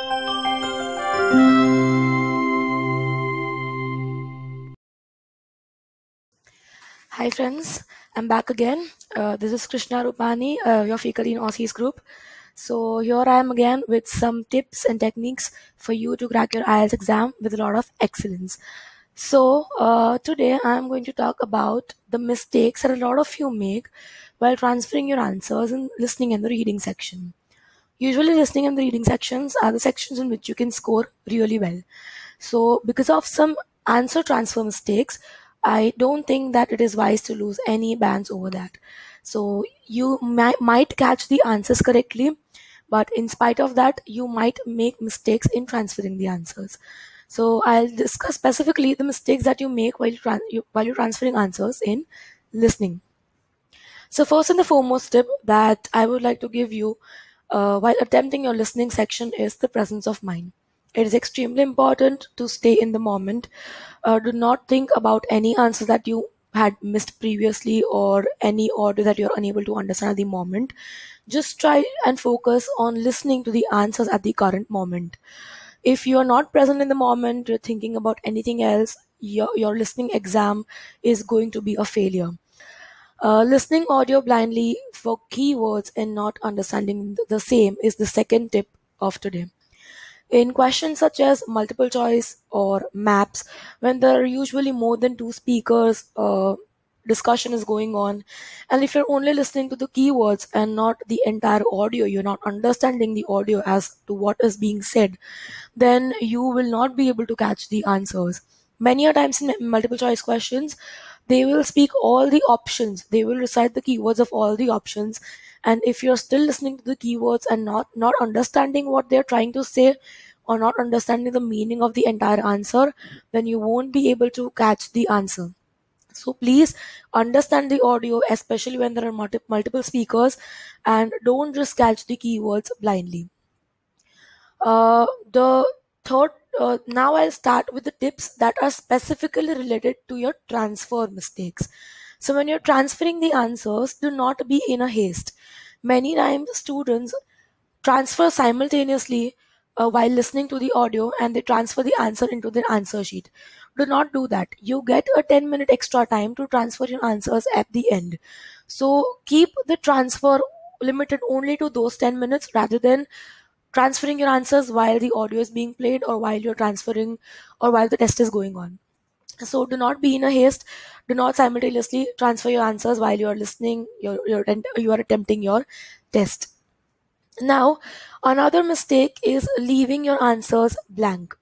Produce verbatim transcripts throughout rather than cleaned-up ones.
Hi friends, I'm back again. Uh, this is Krishna Rupani, uh, your faculty in Aussies group. So here I am again with some tips and techniques for you to crack your I E L T S exam with a lot of excellence. So uh, today I'm going to talk about the mistakes that a lot of you make while transferring your answers in listening and the reading section. Usually listening and the reading sections are the sections in which you can score really well. So because of some answer transfer mistakes, I don't think that it is wise to lose any bands over that. So you might, might catch the answers correctly, but in spite of that, you might make mistakes in transferring the answers. So I'll discuss specifically the mistakes that you make while, you you, while you're transferring answers in listening. So first and the foremost tip that I would like to give you uh, while attempting your listening section is the presence of mind. It is extremely important to stay in the moment. Uh, do not think about any answers that you had missed previously or any order that you're unable to understand at the moment. Just try and focus on listening to the answers at the current moment. If you are not present in the moment, you're thinking about anything else, your, your listening exam is going to be a failure. Uh, listening audio blindly for keywords and not understanding the same is the second tip of today. In questions such as multiple choice or maps, when there are usually more than two speakers, uh, discussion is going on, and if you're only listening to the keywords and not the entire audio, you're not understanding the audio as to what is being said, then you will not be able to catch the answers. Many a times in multiple choice questions, they will speak all the options, they will recite the keywords of all the options, and if you're still listening to the keywords and not not understanding what they're trying to say or not understanding the meaning of the entire answer, then you won't be able to catch the answer. So please understand the audio, especially when there are multi- multiple speakers, and don't just catch the keywords blindly. Uh, the third, uh, now I'll start with the tips that are specifically related to your transfer mistakes. So when you're transferring the answers, do not be in a haste. Many times students transfer simultaneously uh, while listening to the audio, and they transfer the answer into the answer sheet. Do not do that. You get a ten minute extra time to transfer your answers at the end. So keep the transfer limited only to those ten minutes rather than transferring your answers while the audio is being played or while you're transferring or while the test is going on. So do not be in a haste. Do not simultaneously transfer your answers while you are listening, you're, you're, you are attempting your test. Now, another mistake is leaving your answers blank.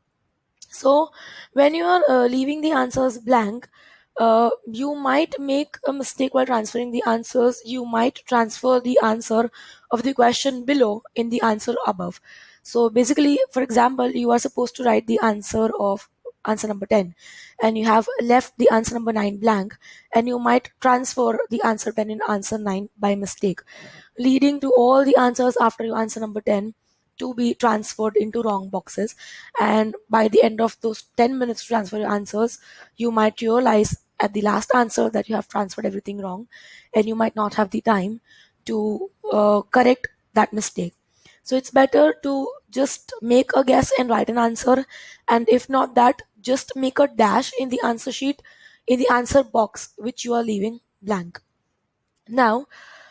So when you are uh, leaving the answers blank, uh, you might make a mistake while transferring the answers. You might transfer the answer of the question below in the answer above. So basically, for example, you are supposed to write the answer of answer number ten, and you have left the answer number nine blank, and you might transfer the answer ten in answer nine by mistake, leading to all the answers after your answer number ten to be transferred into wrong boxes. And by the end of those ten minutes to transfer your answers, you might realize at the last answer that you have transferred everything wrong, and you might not have the time to uh, correct that mistake. So it's better to just make a guess and write an answer, and if not that, just make a dash in the answer sheet, in the answer box which you are leaving blank. Now,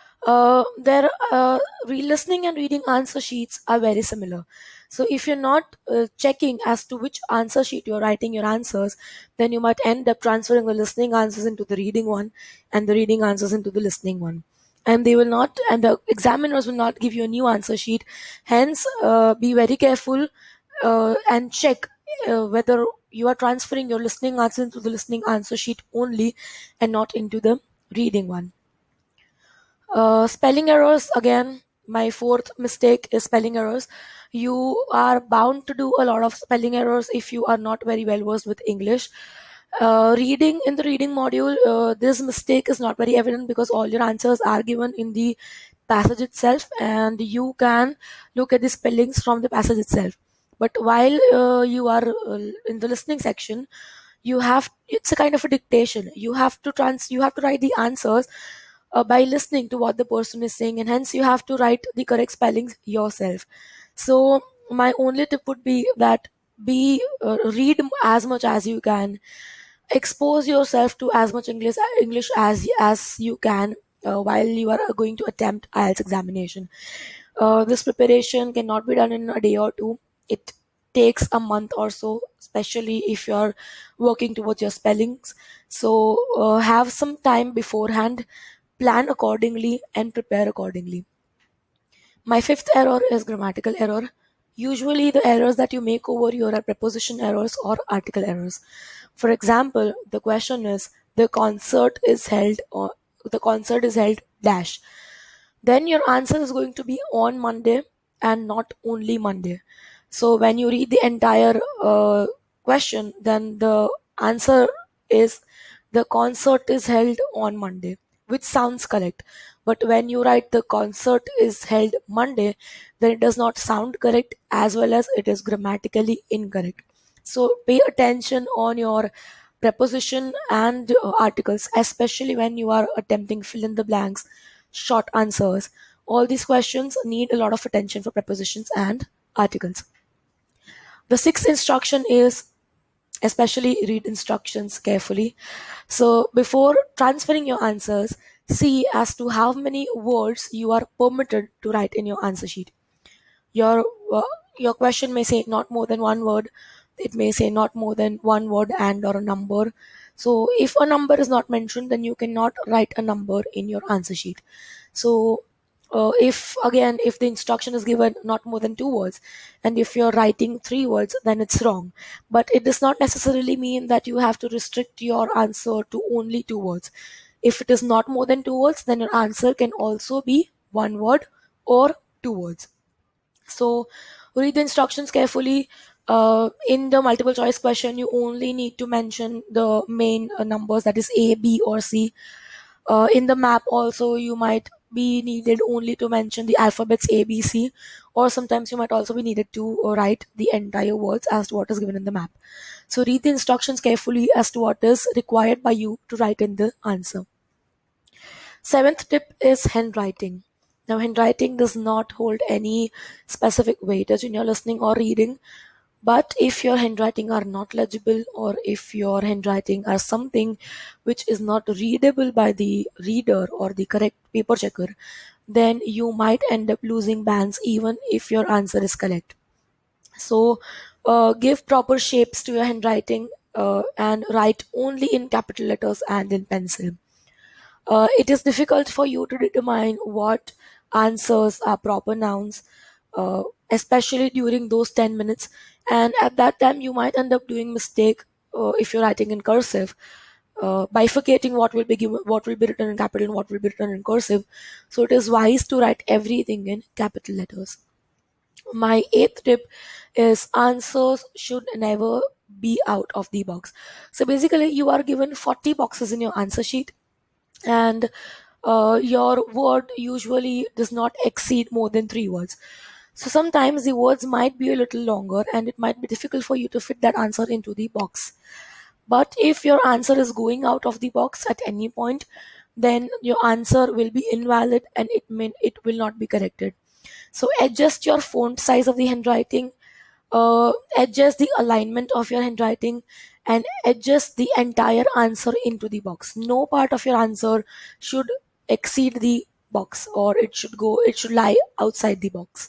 uh, their uh, re-listening and reading answer sheets are very similar. So if you're not uh, checking as to which answer sheet you're writing your answers, then you might end up transferring the listening answers into the reading one and the reading answers into the listening one. And they will not, and the examiners will not give you a new answer sheet. Hence, uh, be very careful uh, and check uh, whether you are transferring your listening answer into the listening answer sheet only and not into the reading one. Uh, spelling errors, again, my fourth mistake is spelling errors. You are bound to do a lot of spelling errors if you are not very well versed with English. Uh, reading in the reading module, uh, this mistake is not very evident because all your answers are given in the passage itself, and you can look at the spellings from the passage itself. But while uh, you are uh, in the listening section, you have it's a kind of a dictation. You have to trans you have to write the answers uh, by listening to what the person is saying, and hence you have to write the correct spellings yourself. So my only tip would be that be uh, read as much as you can, expose yourself to as much english english as as you can uh, while you are going to attempt I E L T S examination. Uh, this preparation cannot be done in a day or two. It takes a month or so, especially if you're working towards your spellings. So uh, have some time beforehand, plan accordingly, and prepare accordingly. My fifth error is grammatical error. Usually, the errors that you make over here are preposition errors or article errors. For example, the question is the concert is held or the concert is held dash. Then your answer is going to be on Monday and not only Monday. So when you read the entire uh, question, then the answer is the concert is held on Monday, which sounds correct. But when you write the concert is held Monday, then it does not sound correct as well as it is grammatically incorrect. So pay attention on your preposition and uh, articles, especially when you are attempting fill in the blanks, short answers. All these questions need a lot of attention for prepositions and articles. The sixth instruction is especially read instructions carefully. So before transferring your answers, see as to how many words you are permitted to write in your answer sheet. Your uh, your question may say not more than one word. It may say not more than one word and or a number. So if a number is not mentioned, then you cannot write a number in your answer sheet. So uh, if again if the instruction is given not more than two words, and if you're writing three words, then it's wrong. But it does not necessarily mean that you have to restrict your answer to only two words. If it is not more than two words, then your answer can also be one word or two words. So read the instructions carefully. Uh, in the multiple choice question, you only need to mention the main uh, numbers, that is A, B, or C. Uh, in the map also, you might be needed only to mention the alphabets A, B, C, or sometimes you might also be needed to uh, write the entire words as to what is given in the map. So read the instructions carefully as to what is required by you to write in the answer. Seventh tip is handwriting. Now, handwriting does not hold any specific weightage in your listening or reading, but if your handwriting are not legible, or if your handwriting are something which is not readable by the reader or the correct paper checker, then you might end up losing bands even if your answer is correct. So uh, give proper shapes to your handwriting uh, and write only in capital letters and in pencil. Uh, it is difficult for you to determine what answers are proper nouns, uh, especially during those ten minutes. And at that time, you might end up doing mistake uh, if you're writing in cursive, uh, bifurcating what will be given, what will be written in capital and what will be written in cursive. So it is wise to write everything in capital letters. My eighth tip is answers should never be out of the box. So basically, you are given forty boxes in your answer sheet, and uh, your word usually does not exceed more than three words. So sometimes the words might be a little longer and it might be difficult for you to fit that answer into the box. But if your answer is going out of the box at any point, then your answer will be invalid and it may, it will not be corrected. So adjust your font size of the handwriting, uh, adjust the alignment of your handwriting, and adjust the entire answer into the box. No part of your answer should exceed the box, or it should go it should lie outside the box.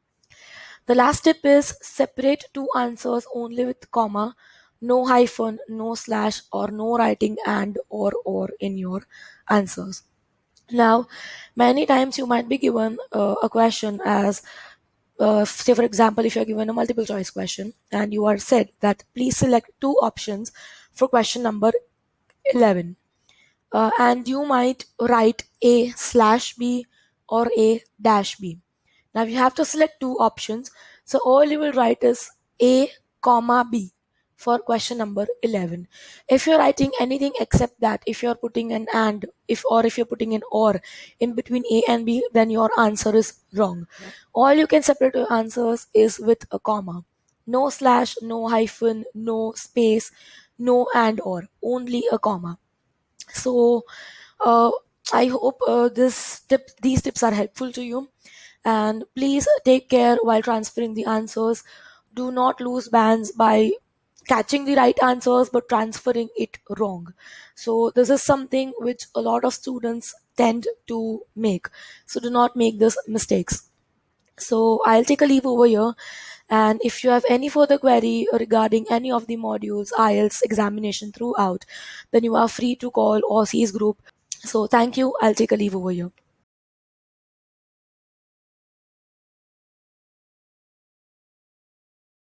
The last tip is separate two answers only with comma, no hyphen, no slash, or no writing and or or in your answers. Now, many times you might be given uh, a question as uh, say for example, if you're given a multiple choice question and you are said that please select two options for question number eleven, uh, and you might write A slash B or A dash B. Now you have to select two options, so all you will write is A comma B for question number eleven. If you're writing anything except that, if you're putting an and, if or if you're putting an or in between A and B, then your answer is wrong. All you can separate your answers is with a comma. No slash, no hyphen, no space, no and or, only a comma. So uh, I hope uh, this tip, these tips are helpful to you. And please take care while transferring the answers. Do not lose bands by catching the right answers but transferring it wrong. So this is something which a lot of students tend to make. So do not make these mistakes. So I'll take a leave over here. And if you have any further query regarding any of the modules, I E L T S examination throughout, then you are free to call Aussie's group. So thank you. I'll take a leave over here.